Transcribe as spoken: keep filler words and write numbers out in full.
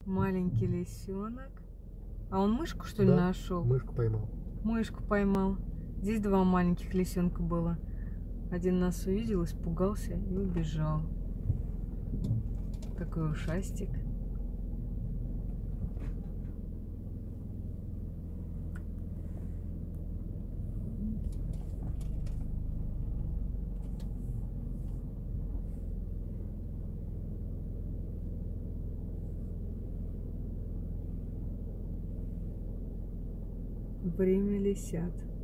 Маленький лисенок. А он мышку, что ли, Да, нашел? мышку поймал. Мышку поймал. Здесь два маленьких лисенка было. Один нас увидел, испугался и убежал. Такой ушастик. Время лисят.